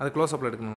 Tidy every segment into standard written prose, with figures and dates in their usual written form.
அது க்ளோஸ் அப்ல எடுக்கணும்.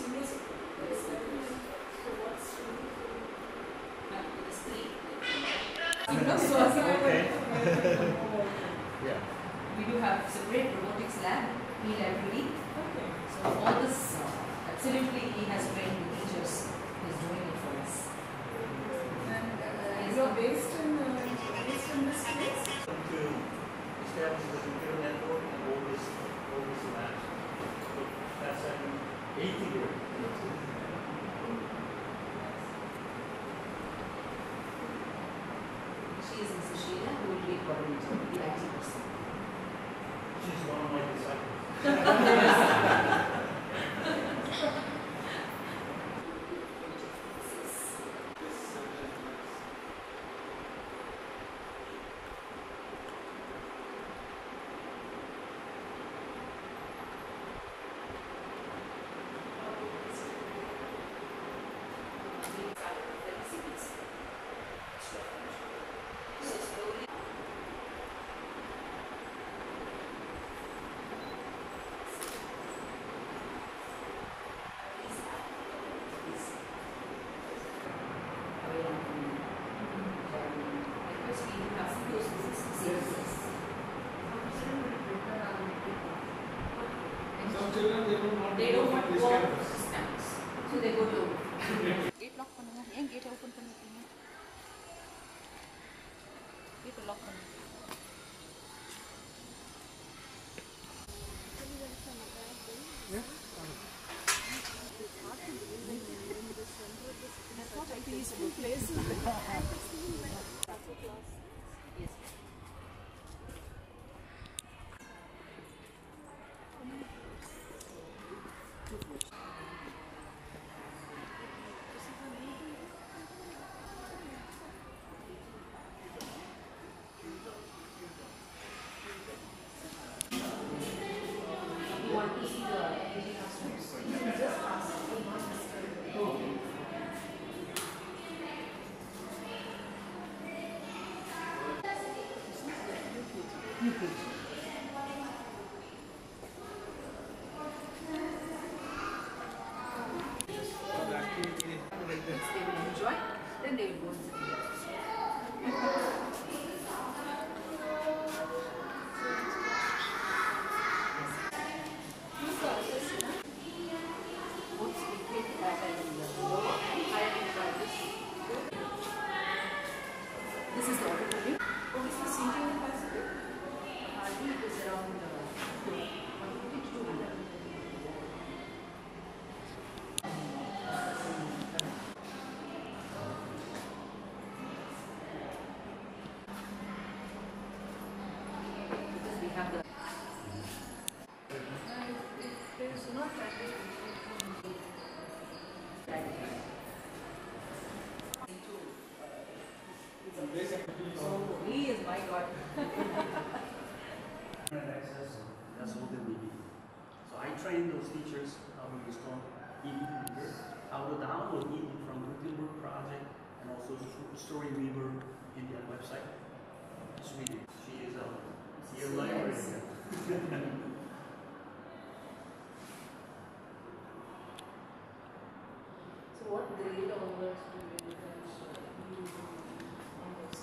Okay. Yeah. We do have separate robotics lab, every week. Okay. So all this, absolutely, he has trained the teachers. He's doing it for us. And you're based in this place? To establish the computer network and all this labs. So that's an 80-year. She is Mrs. Sheila, who will be coordinating the IT person. She's one of my disciples. They don't want to go stamps. So they go to gate lock பண்ணுங்க. ஏன் gate open பண்ணிருக்கீங்க? Gate lock பண்ணுங்க. That's not a peaceful place. Yes. Then they will go into the This is the auditorium. What is the seating capacity? It is around 150 to 200. Because we have the there is not he is my God. Access, that's what they will be. So I train those teachers how to install ebook reader, how to download ebook from Gutenberg project, and also Storyweaver in their website. Sweden. She is a librarian. So what grade onwards do you guys use on this?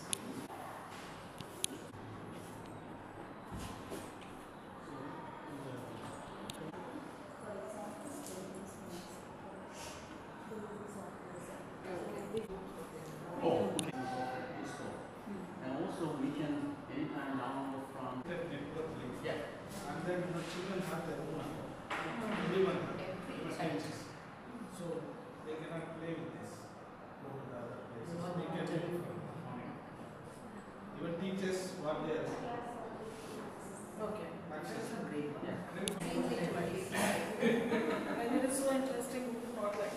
Oh, okay. And also we can anytime download from yeah. And then the children have their own account. Everyone has. So they cannot play with this. Go to the other places. They can do it from home. Even teachers what they are. Okay. Access. Great. Yeah. And it is so interesting for like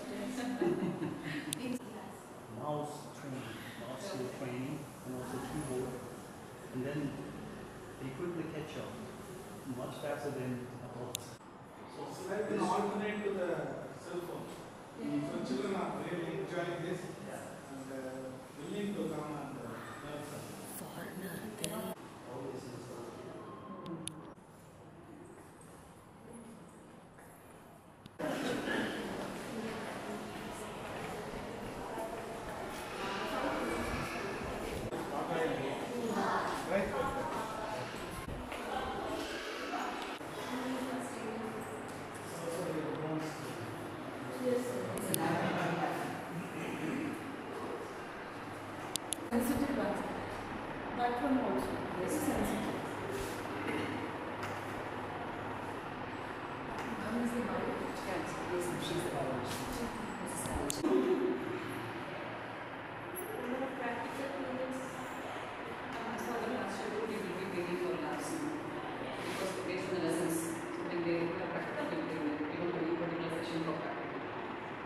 Mouse training, mouse skill training, and also keyboard. And then they quickly catch up much faster than adults. So it's like an alternate to the cell phone. So children are really enjoying this and willing to come and learn something. All this is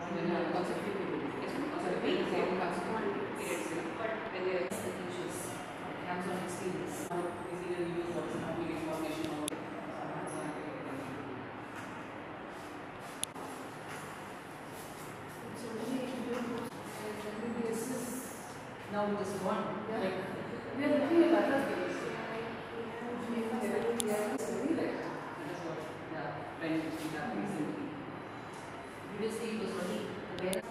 consecutive periods, sorry, weeks or consecutive periods, but when they are the teachers, hands-on experience. Is either use what's happening information or So MBBS is now it is one. Yeah. Like we are looking at other things. When we have recently. previously it was only where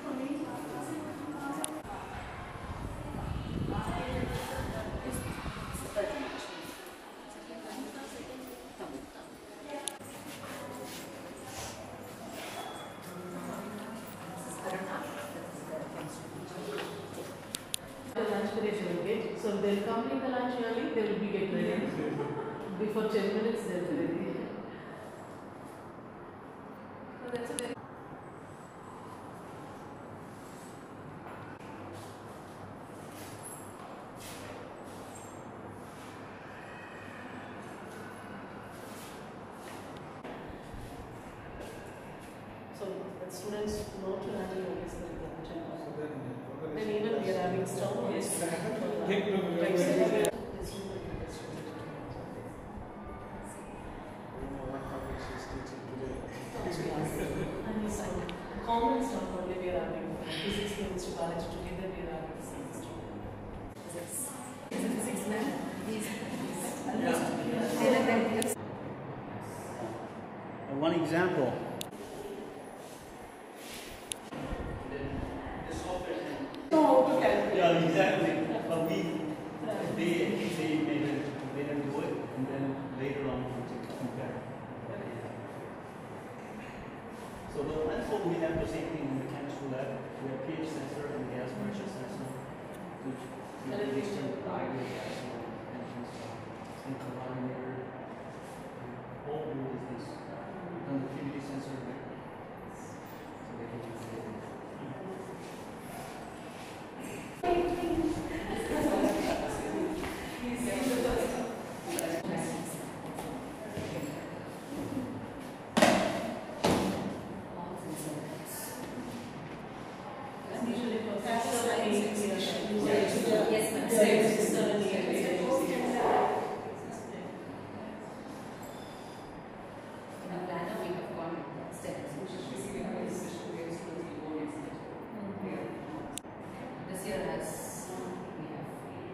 The lunch period will get. So they'll come in the lunch early, they will be get ready. Before 10 minutes they'll be ready. So that's a very so the students know to handle all this like lunch and all. Then even we are having strong yes. And it's common stuff only we are having physics, chemistry, biology together we are having science. Physics, One example. know how to calculate. Yeah, exactly. But they made them do it, and then later on to compare. So the pencil, we have the same thing in the chemistry lab. We have pH sensor and gas pressure sensor to distinct the ideal gas tensions and calorimeter. All rule is this conductivity sensor. So they can use it. yes, ma'am. In the planner we have gone steps. This year has we have.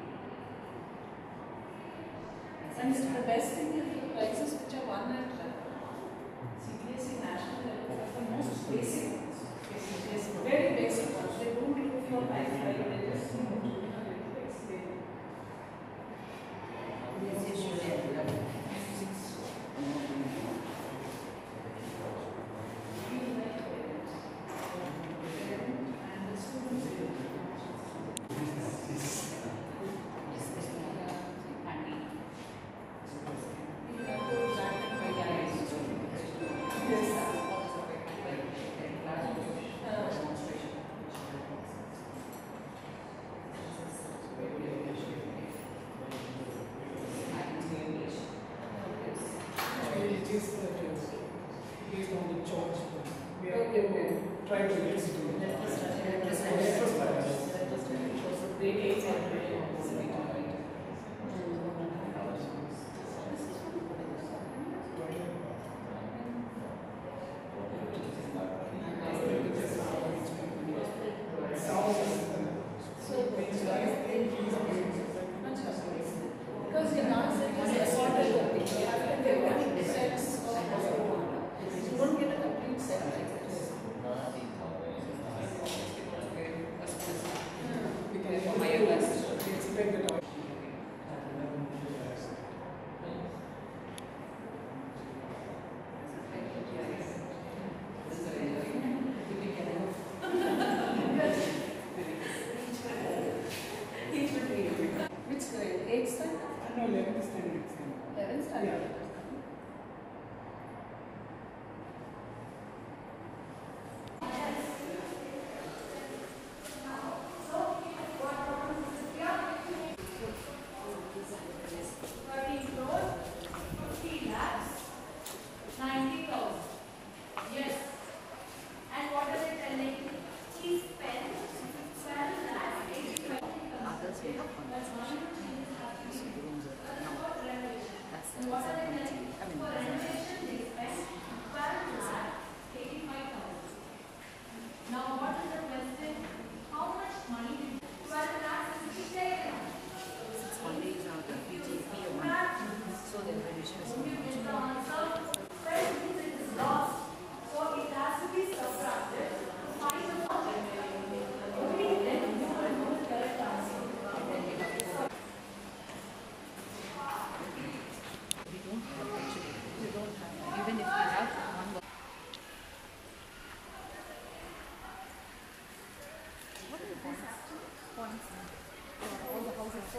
And the best thing is the prices which are won at CBSE national level are the most basic ones. Very basic ones. They don't do for high five, they just explain. Yes, it should have. And the students you have to it is based on the charge. We are try to use it. So grade 8 and grade 9. Because in our set is assorted, after they want sets of you don't get a complete set like this. For higher classes.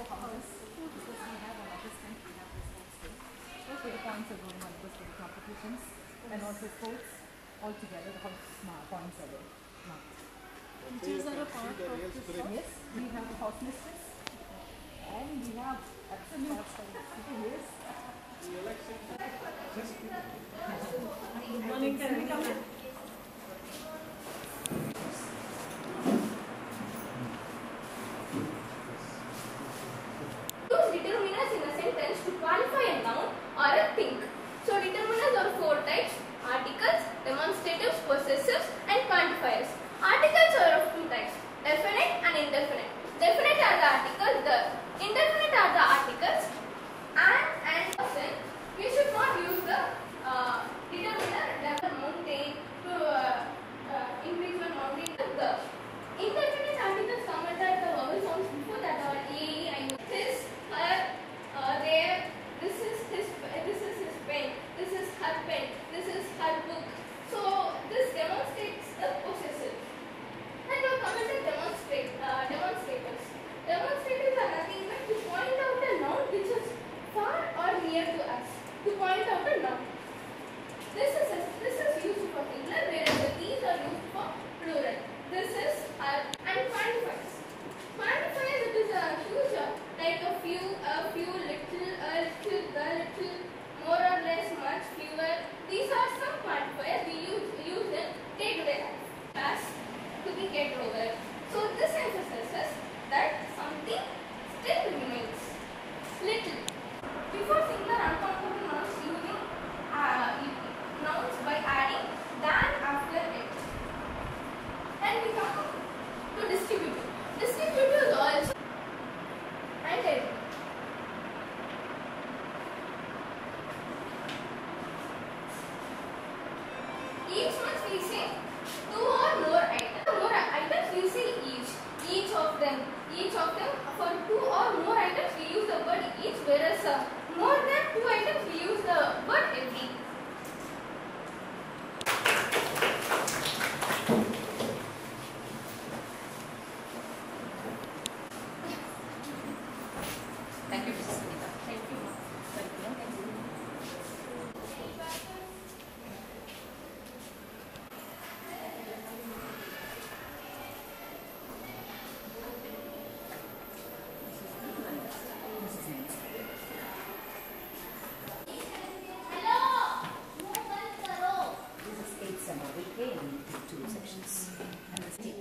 house because we have an assistant, we have the sports team. Those data points are going on because for the competitions and also sports all together. The house points are there. Teachers are a part of this. Yes, we have a house mistress and we have absolute yes. Good morning, can we come in? Use determiners in a sentence to qualify a noun or a thing. So determiners are four types: articles, demonstratives, possessives, and quantifiers. Articles are of two types: definite and indefinite. Definite are the articles, the indefinite are the articles, and person. We should not use the determiner mountain to increase one mountain. The indefinite articles come under the vowel sounds before that are a, I, his, her, their. This is his pen. This is her pen. This is her book. So this demonstrates the possessive. And now come under demonstrators. Demonstrators are nothing but to point out a noun which is far or near to us. To point out a noun. This is used for singular, whereas these are used for plural. This is and quantifiers. Quantifiers, it is a huge like a few, little, the little, more or less, much, fewer. These are some quantifiers we use in day-to-day life as to be get over. So this emphasizes that something still remains. Little. Before singular uncountable nouns, using nouns by adding than after it. Then we come to distributive. Distributive is also and it. Each month we say two or more items. More items we say each. Each of them. For two or more items we use the word each, whereas more than two items we use the word every. Thank you, Mrs. Sunita. Thank you. Mrs. Nancy. This is 8 summer week A and 2 sections. And the state.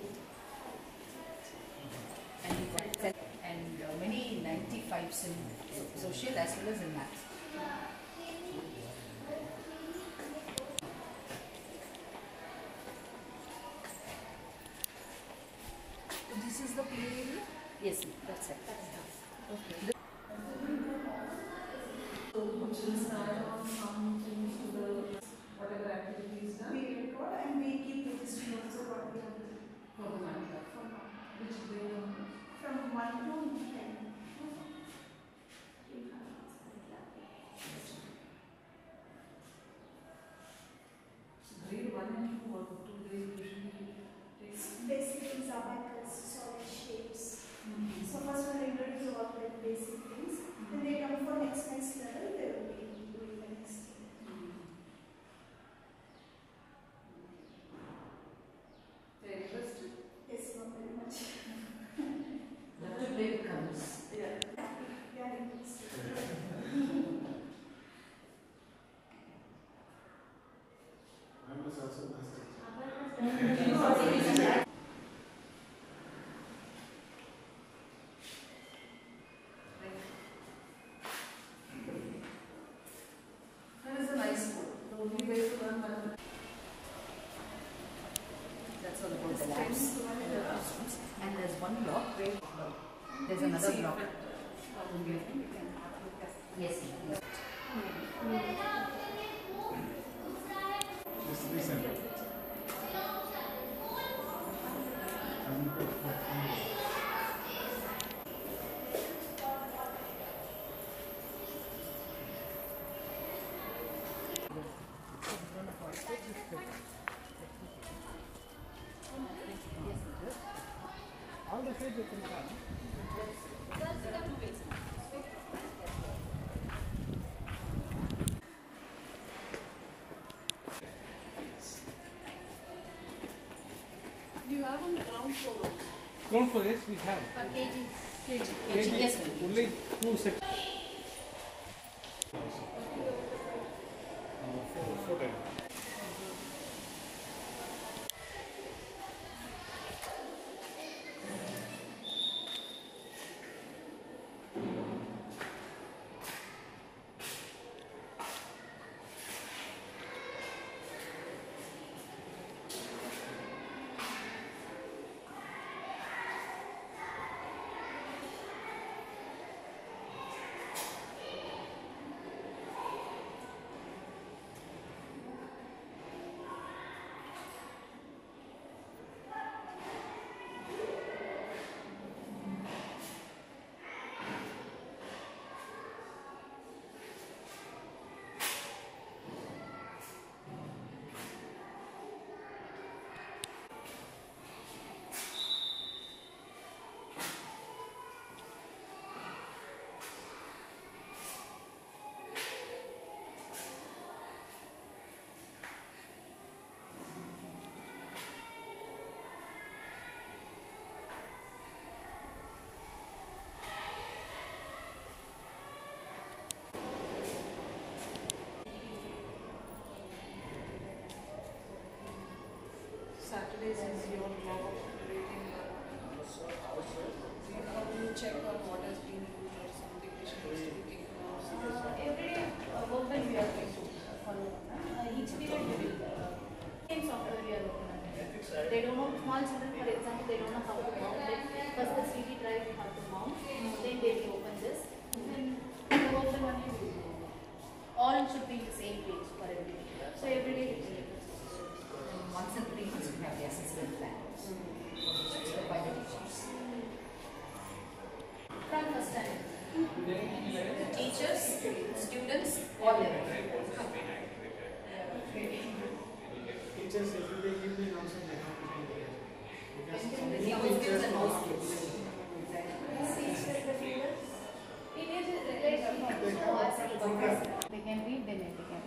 And we got set and many 95s in social as well as in math. This is the play. Yes, that's it. Okay. So we'll start on some things to the whatever activities done. We record and we keep registry also what we have done. For the matter. Which grade on From 1 to 10. So grade 1 and 2 or 2 days usually takes. Basic things are abacus, solid shapes. So first one introduce about like basic things. Then they come for next level, they will be doing the next thing. They're interested. Yes, not very much. Love to play with colors. Yeah. We are interested. I was also master. That is a nice one. The only way to learn mathematics. That's all about the labs and the classrooms. And there's one block where there's another block. Yes. Yes. Just listen. All the food you can find. have on the ground floor also. Ground floor, yes, we have. kg. Yes, ma'am. Only 2 sections. Four. Saturdays is your job of operating. How do you check on what has been used or something which needs to be taken off? Every day work that we are going to follow. Each period we will same software we are working on. They don't know, small children for example, they don't know how to mount it. First the CD drive we have to mount, then they will open this. Then the open one is all should be in the same page for every day. So every day we will do this. Once in 3 months we have the assessment plan by the teachers. From first time. The teachers, students, all level. Teachers every day give me also they have to be there. The new skills and old skills. They can read, then they can.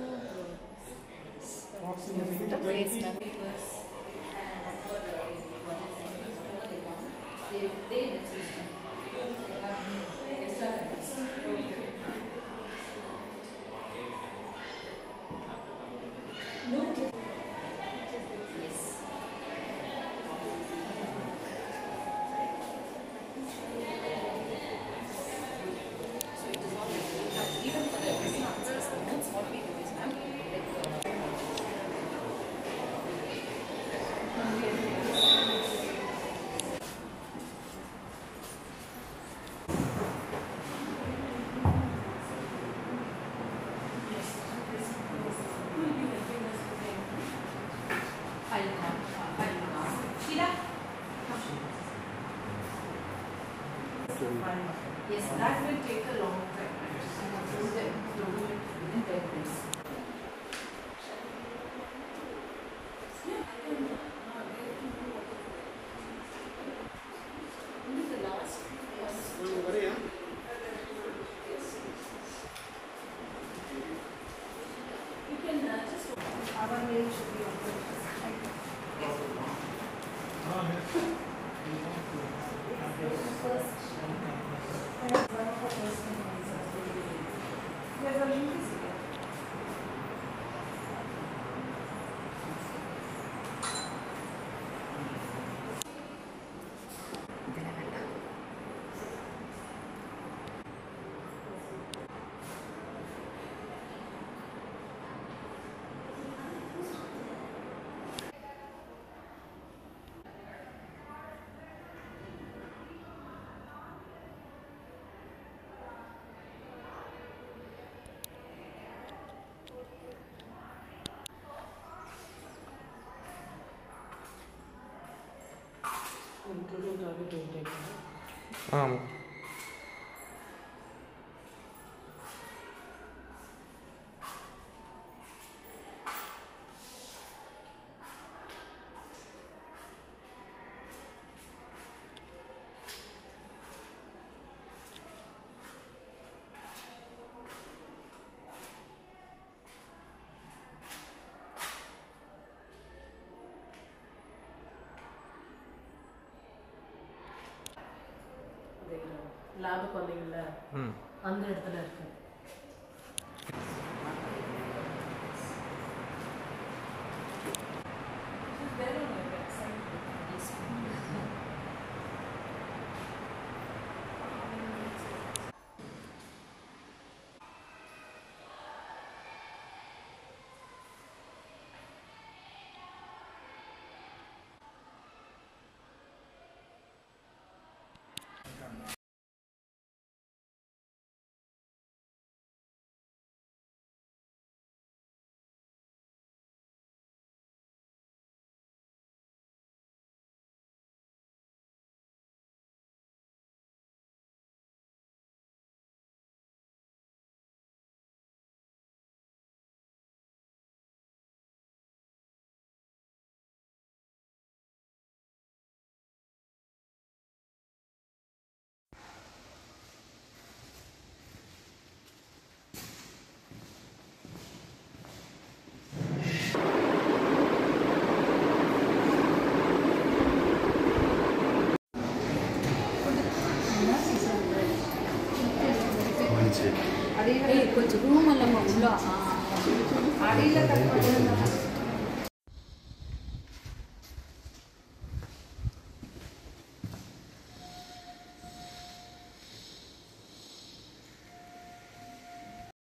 Approximately The 20. place Papers and they yes. So it is not even for the question answers, the notes what we do is ma'am, yes, that will take a long time. Do them slowly within 10 minutes. Only the last was Don't worry, huh? you can just our mail should be open. There's a link is here. லேபுக்கு வந்தீங்கல்ல அந்த இடத்துல இருக்கு. కొంచెం room అలా ఉల్లో అడిలో